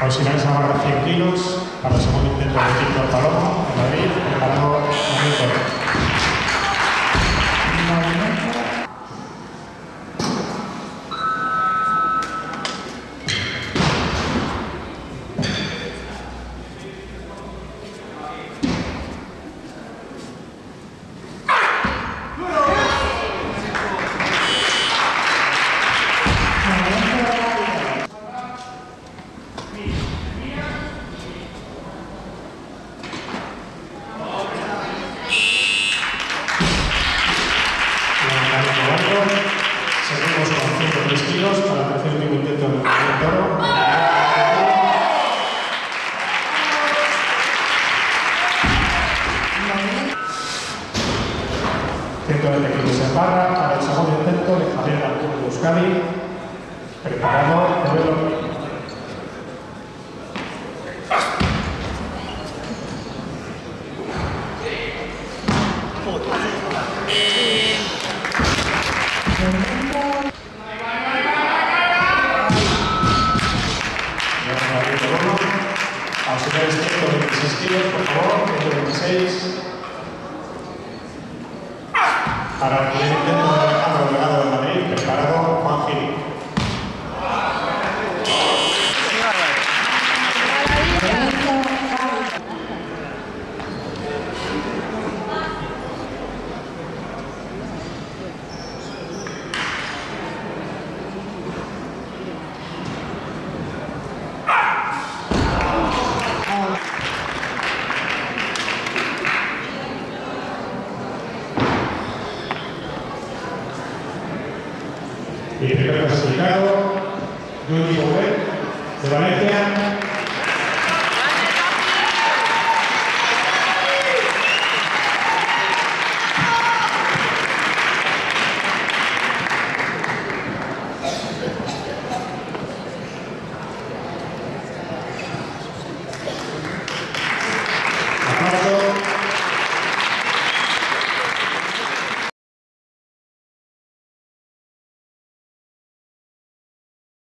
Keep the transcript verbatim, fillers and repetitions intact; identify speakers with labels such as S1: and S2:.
S1: Auxiliares a barra cien kilos para el segundo intento de Víctor Palomo en Madrid, preparado momento. Seguimos con ciento tres kilos para el tercer último intento del toro. ciento veinte kilos en barra para el segundo intento de Javier Arturo de Euskadi. Preparado, modelo. Auxiliares ciento veintiséis kilos, por favor, ciento veintiséis. Para el primer intento de Alejandro Delgado de Madrid, preparado Juan Gil. Y primer clasificado, Yuri Bouvet, de Valencia.